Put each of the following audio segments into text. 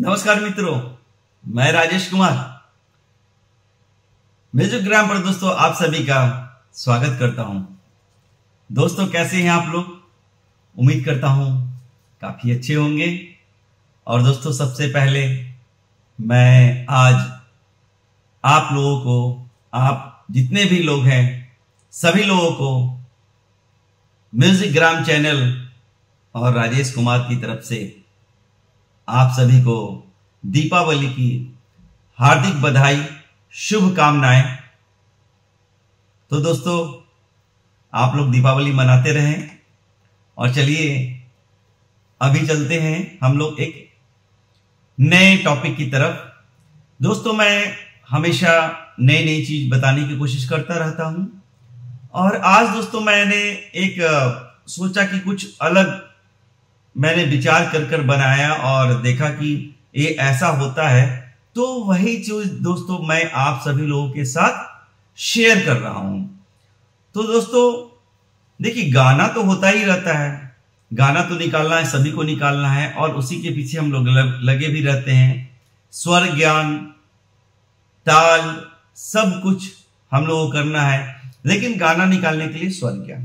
नमस्कार मित्रों, मैं राजेश कुमार म्यूजिकग्राम पर दोस्तों आप सभी का स्वागत करता हूं। दोस्तों कैसे हैं आप लोग? उम्मीद करता हूं काफी अच्छे होंगे। और दोस्तों सबसे पहले मैं आज आप लोगों को, आप जितने भी लोग हैं सभी लोगों को म्यूजिकग्राम चैनल और राजेश कुमार की तरफ से आप सभी को दीपावली की हार्दिक बधाई, शुभकामनाएं। तो दोस्तों आप लोग दीपावली मनाते रहें और चलिए अभी चलते हैं हम लोग एक नए टॉपिक की तरफ। दोस्तों मैं हमेशा नई नई चीज बताने की कोशिश करता रहता हूं और आज दोस्तों मैंने एक सोचा कि कुछ अलग मैंने विचार कर बनाया और देखा कि ये ऐसा होता है, तो वही चीज दोस्तों मैं आप सभी लोगों के साथ शेयर कर रहा हूं। तो दोस्तों देखिए, गाना तो होता ही रहता है, गाना तो निकालना है, सभी को निकालना है और उसी के पीछे हम लोग लगे भी रहते हैं। स्वर ज्ञान, ताल, सब कुछ हम लोगों को करना है, लेकिन गाना निकालने के लिए स्वर ज्ञान।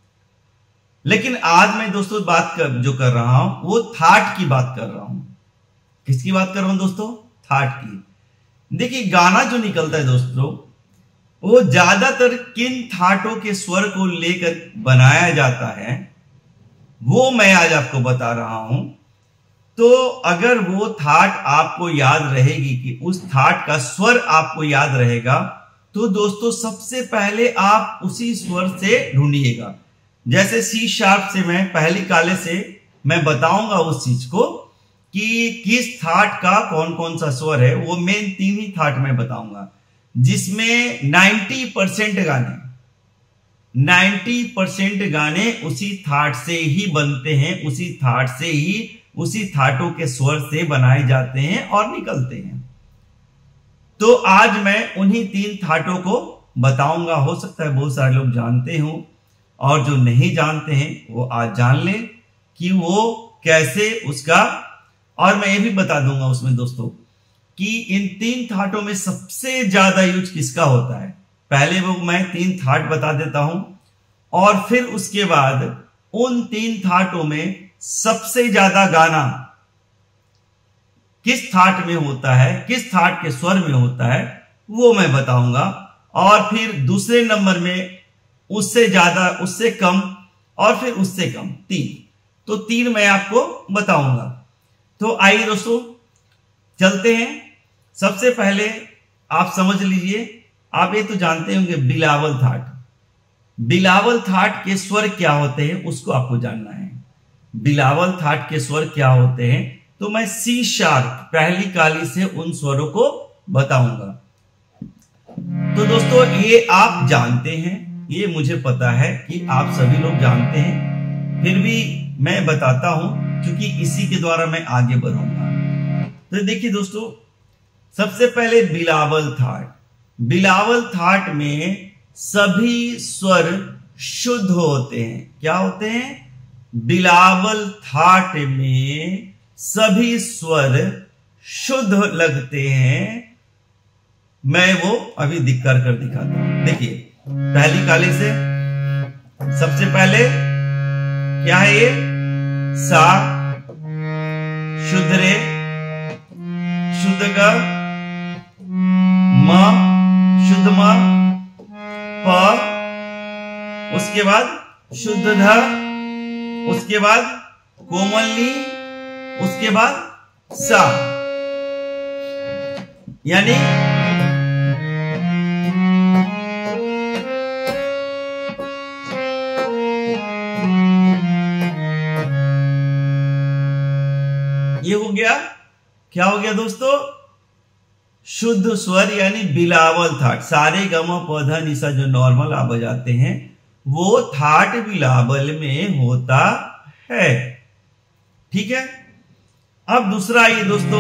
लेकिन आज मैं दोस्तों जो कर रहा हूं वो थाट की बात कर रहा हूं। किसकी बात कर रहा हूं दोस्तों? थाट की। देखिए गाना जो निकलता है दोस्तों, वो ज्यादातर किन थाटों के स्वर को लेकर बनाया जाता है वो मैं आज आपको बता रहा हूं। तो अगर वो थाट आपको याद रहेगी कि उस थाट का स्वर आपको याद रहेगा, तो दोस्तों सबसे पहले आप उसी स्वर से ढूंढिएगा। जैसे सी शार्प से मैं पहली काले से मैं बताऊंगा उस चीज को कि किस थाट का कौन कौन सा स्वर है। वो मेन 3 ही थाट में बताऊंगा, जिसमें 90% गाने उसी थाट से ही बनते हैं, उसी थाट से ही, उसी थाटों के स्वर से बनाए जाते हैं और निकलते हैं। तो आज मैं उन्हीं 3 थाटों को बताऊंगा। हो सकता है बहुत सारे लोग जानते हों और जो नहीं जानते हैं वो आज जान ले कि वो कैसे उसका। और मैं ये भी बता दूंगा उसमें दोस्तों कि इन 3 थाटों में सबसे ज्यादा यूज किसका होता है। पहले वो मैं 3 थाट बता देता हूं और फिर उसके बाद उन 3 थाटों में सबसे ज्यादा गाना किस थाट में होता है, किस थाट के स्वर में होता है, वो मैं बताऊंगा। और फिर दूसरे नंबर में उससे ज्यादा, उससे कम और फिर उससे कम, 3। तो 3 मैं आपको बताऊंगा। तो आइए दोस्तों चलते हैं। सबसे पहले आप समझ लीजिए, आप ये तो जानते होंगे बिलावल थाट। बिलावल थाट के स्वर क्या होते हैं उसको आपको जानना है। बिलावल थाट के स्वर क्या होते हैं, तो मैं सी शार्प पहली काली से उन स्वरों को बताऊंगा। तो दोस्तों ये आप जानते हैं, ये मुझे पता है कि आप सभी लोग जानते हैं, फिर भी मैं बताता हूं क्योंकि इसी के द्वारा मैं आगे बढ़ूंगा। तो देखिए दोस्तों, सबसे पहले बिलावल थाट। बिलावल थाट में सभी स्वर शुद्ध होते हैं। क्या होते हैं? बिलावल थाट में सभी स्वर शुद्ध लगते हैं। मैं वो अभी कर दिखाता हूं। देखिए पहली काली से सबसे पहले क्या है? ये सा, शुद्ध रे, शुद्ध ग, म, शुद्ध म, प, उसके बाद शुद्ध ध, उसके बाद कोमल नी, उसके बाद सा। यानी ये हो गया। क्या हो गया दोस्तों? शुद्ध स्वर यानी बिलावल थाट। सारे गमा पौधा निशा जो नॉर्मल आप बजाते हैं वो थाट बिलावल में होता है। ठीक है। अब दूसरा ये दोस्तों,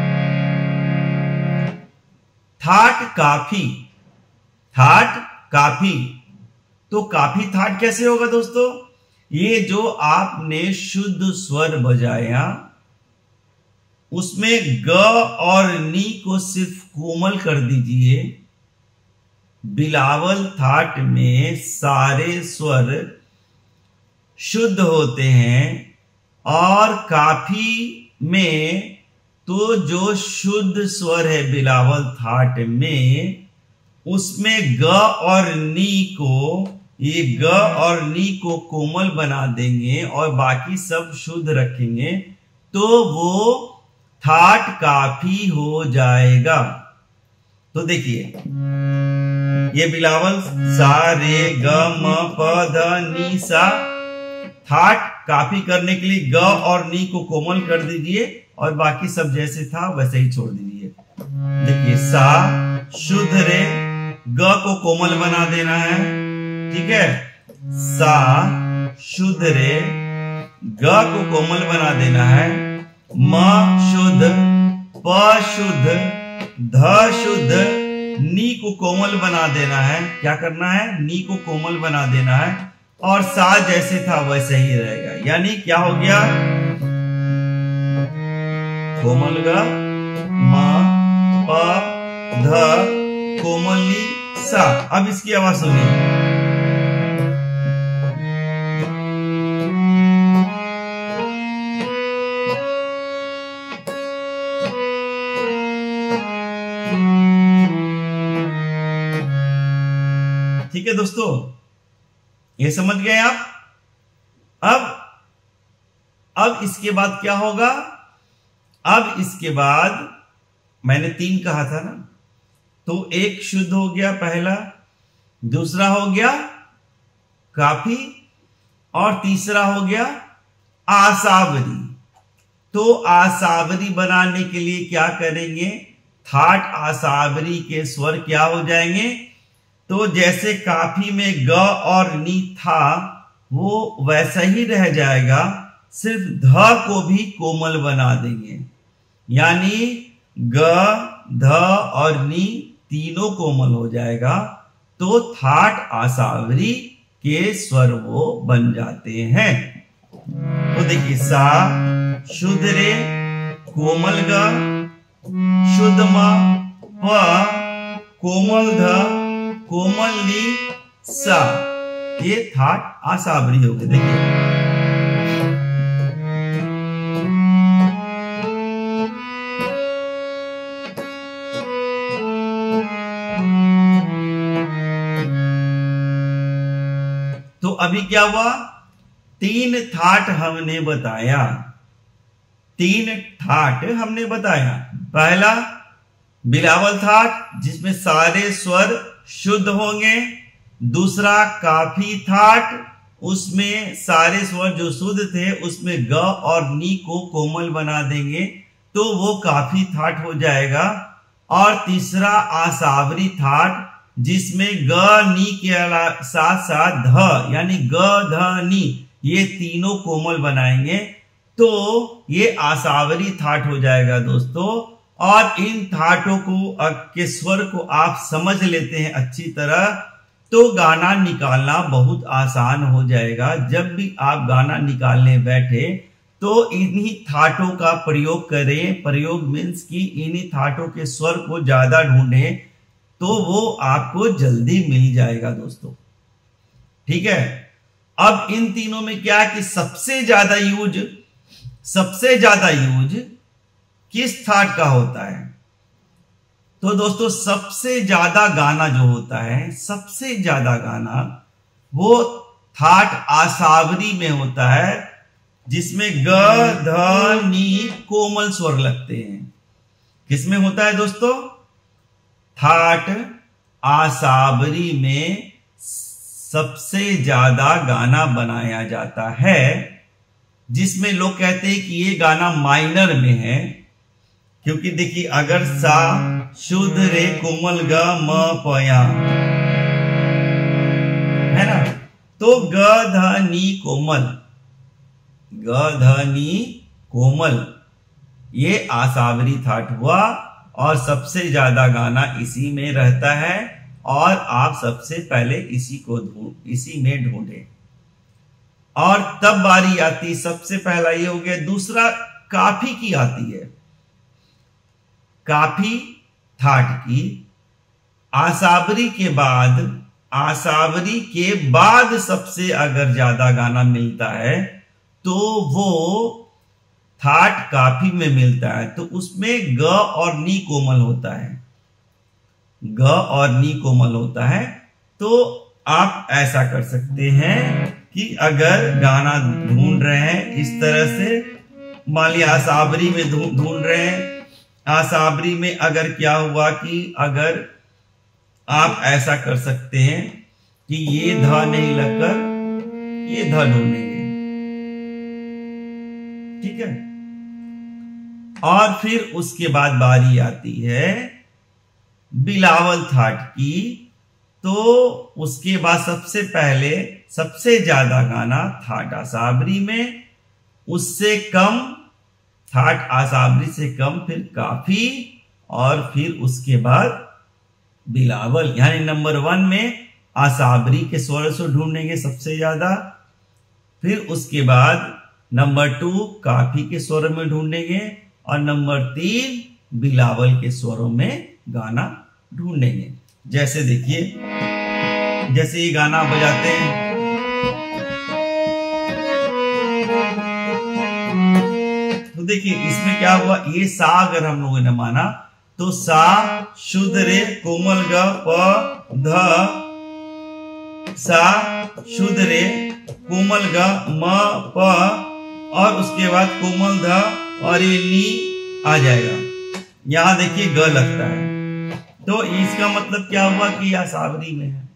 थाट काफी। थाट काफी, तो काफी थाट कैसे होगा दोस्तों? ये जो आपने शुद्ध स्वर बजाया उसमें ग और नी को सिर्फ कोमल कर दीजिए। बिलावल थाट में सारे स्वर शुद्ध होते हैं और काफी में तो जो शुद्ध स्वर है बिलावल थाट में, उसमें ग और नी को, ये ग और नी को कोमल बना देंगे और बाकी सब शुद्ध रखेंगे तो वो थाट काफी हो जाएगा। तो देखिए, ये बिलावल सा रे ग म प ध नी सा, थाट काफी करने के लिए ग और नी को कोमल कर दीजिए और बाकी सब जैसे था वैसे ही छोड़ दीजिए। देखिए, सा शुद्ध रे, ग को कोमल बना देना है, ठीक है। सा शुद्ध रे, ग को कोमल बना देना है। म शुद्ध, प शुद्ध, ध शुद्ध, नी को कोमल बना देना है। क्या करना है? नी को कोमल बना देना है और सा जैसे था वैसे ही रहेगा। यानी क्या हो गया? कोमल ग, म, प, ध, कोमल नी, सा। अब इसकी आवाज सुनिए। ठीक है दोस्तों, ये समझ गए आप? अब इसके बाद क्या होगा? अब इसके बाद मैंने 3 कहा था ना, तो एक शुद्ध हो गया पहला, दूसरा हो गया काफी और तीसरा हो गया आसावरी। तो आसावरी बनाने के लिए क्या करेंगे? थाट आसावरी के स्वर क्या हो जाएंगे? तो जैसे काफी में ग और नी था वो वैसा ही रह जाएगा, सिर्फ ध को भी कोमल बना देंगे। यानी ग, ध और नी तीनों कोमल हो जाएगा, तो थाट आसावरी के स्वर वो बन जाते हैं। तो देखिए, सा शुद्ध रे, कोमल ग, शुद्ध म, प, कोमल ध, कोमल नी, सा। ये थाट आसावरी हो गए। देखिए, तो अभी क्या हुआ? 3 थाट हमने बताया। 3 थाट हमने बताया। पहला बिलावल थाट जिसमें सारे स्वर शुद्ध होंगे। दूसरा काफी थाट, उसमें सारे स्वर जो शुद्ध थे उसमें ग और नी को कोमल बना देंगे तो वो काफी थाट हो जाएगा। और तीसरा आसावरी थाट जिसमें ग नी के साथ साथ ध, यानी ग ध नी, ये तीनों कोमल बनाएंगे तो ये आसावरी थाट हो जाएगा दोस्तों। और इन थाटों को के स्वर को आप समझ लेते हैं अच्छी तरह तो गाना निकालना बहुत आसान हो जाएगा। जब भी आप गाना निकालने बैठे तो इन्हीं थाटों का प्रयोग करें। प्रयोग मीन्स कि इन्हीं थाटों के स्वर को ज्यादा ढूंढें तो वो आपको जल्दी मिल जाएगा दोस्तों, ठीक है। अब इन तीनों में क्या है कि सबसे ज्यादा यूज किस थाट का होता है? तो दोस्तों, सबसे ज्यादा गाना जो होता है, सबसे ज्यादा गाना वो थाट आसावरी में होता है जिसमें ग ध नी कोमल स्वर लगते हैं। किसमें होता है दोस्तों? थाट आसावरी में सबसे ज्यादा गाना बनाया जाता है, जिसमें लोग कहते हैं कि ये गाना माइनर में है। क्योंकि देखिए, अगर सा शुद्ध रे कोमल ग म पया है ना, तो ग ध नी कोमल, ग ध नी कोमल, ये आसावरी थाट हुआ और सबसे ज्यादा गाना इसी में रहता है और आप सबसे पहले इसी में ढूंढे। और तब बारी आती, सबसे पहला ये हो गया। दूसरा काफी की आती है। काफी थाट की आसावरी के बाद सबसे अगर ज्यादा गाना मिलता है तो वो थाट काफी में मिलता है, तो उसमें ग और नी कोमल होता है, ग और नी कोमल होता है। तो आप ऐसा कर सकते हैं कि अगर गाना ढूंढ रहे हैं इस तरह से, मान लिया आसावरी में ढूंढ रहे हैं, आसावरी में अगर क्या हुआ कि अगर आप ऐसा कर सकते हैं कि ये ध नहीं लगकर ये ध ढूंढेंगे, ठीक है। और फिर उसके बाद बारी आती है बिलावल थाट की, तो उसके बाद सबसे पहले सबसे ज्यादा गाना थाट आसावरी में, उससे कम थाट आसावरी से कम फिर काफी, और फिर उसके बाद बिलावल। यानी नंबर 1 में आसावरी के स्वर से ढूंढेंगे सबसे ज्यादा, फिर उसके बाद नंबर 2 काफी के स्वर में ढूंढेंगे, और नंबर 3 बिलावल के स्वरों में गाना ढूंढेंगे। जैसे देखिए, जैसे ये गाना बजाते हैं, तो देखिए इसमें क्या हुआ, ये सा अगर हम लोगों ने माना तो सा शुद्ध रे कोमल ग प ध, सा शुद्ध रे कोमल ग म प, और उसके बाद कोमल ध और ये नी आ जाएगा। यहां देखिए ग लगता है, तो इसका मतलब क्या हुआ कि आसावरी में है,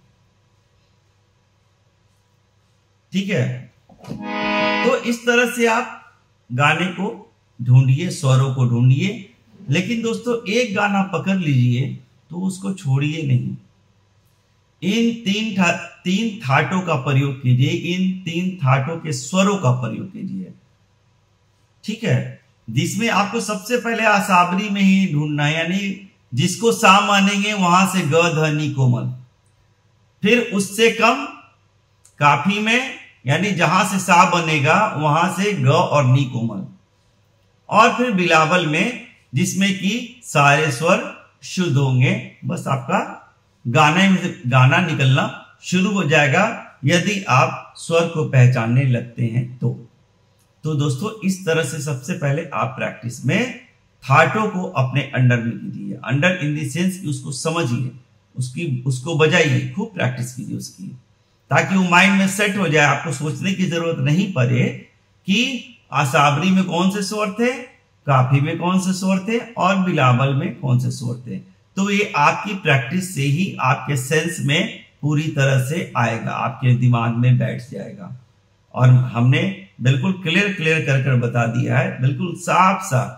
ठीक है। तो इस तरह से आप गाने को ढूंढिए, स्वरों को ढूंढिए, लेकिन दोस्तों एक गाना पकड़ लीजिए तो उसको छोड़िए नहीं। इन तीन थाटों का प्रयोग कीजिए, इन 3 थाटों के स्वरों का प्रयोग कीजिए, ठीक है। जिसमें आपको सबसे पहले आसावरी में ही ढूंढना है, यानी जिसको सा मानेंगे वहां से ग ध नी कोमल, फिर उससे कम काफी में, यानी जहां से सा बनेगा वहां से ग और नी कोमल, और फिर बिलावल में जिसमें कि सारे स्वर शुद्ध होंगे। बस आपका गाने में गाना निकलना शुरू हो जाएगा यदि आप स्वर को पहचानने लगते हैं तो दोस्तों इस तरह से सबसे पहले आप प्रैक्टिस में थाटों को अपने अंडर में कीजिए। अंडर इन द सेंस कि उसको समझिए, उसको बजाइए, खूब प्रैक्टिस कीजिए उसकी, ताकि वो माइंड में सेट हो जाए। आपको सोचने की जरूरत नहीं पड़े कि आसावरी में कौन से स्वर थे, काफी में कौन से स्वर थे, और बिलावल में कौन से स्वर थे। तो ये आपकी प्रैक्टिस से ही आपके सेंस में पूरी तरह से आएगा, आपके दिमाग में बैठ जाएगा। और हमने बिल्कुल क्लियर कर बता दिया है, बिल्कुल साफ साफ,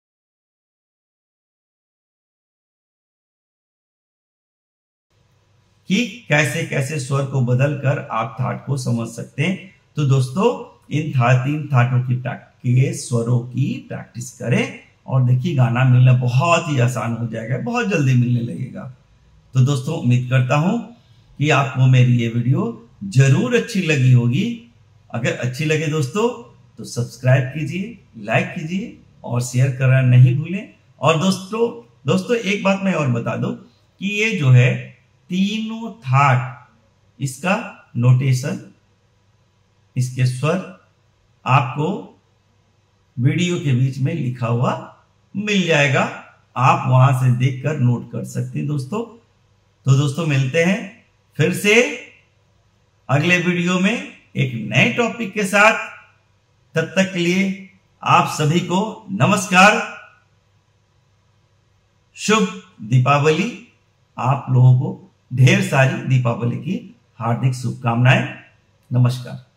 कि कैसे कैसे स्वर को बदलकर आप थाट को समझ सकते हैं। तो दोस्तों इन 3 थाटों की स्वरों की प्रैक्टिस करें, और देखिए गाना मिलना बहुत ही आसान हो जाएगा, बहुत जल्दी मिलने लगेगा। तो दोस्तों उम्मीद करता हूं कि आपको मेरी ये वीडियो जरूर अच्छी लगी होगी। अगर अच्छी लगे दोस्तों तो सब्सक्राइब कीजिए, लाइक कीजिए और शेयर करना नहीं भूलें। और दोस्तों एक बात मैं और बता दूं कि ये जो है तीनों थाट, इसका नोटेशन, इसके स्वर आपको वीडियो के बीच में लिखा हुआ मिल जाएगा, आप वहां से देखकर नोट कर सकते हैं दोस्तों। तो दोस्तों मिलते हैं फिर से अगले वीडियो में एक नए टॉपिक के साथ। तब तक के लिए आप सभी को नमस्कार, शुभ दीपावली। आप लोगों को ढेर सारी दीपावली की हार्दिक शुभकामनाएं। नमस्कार।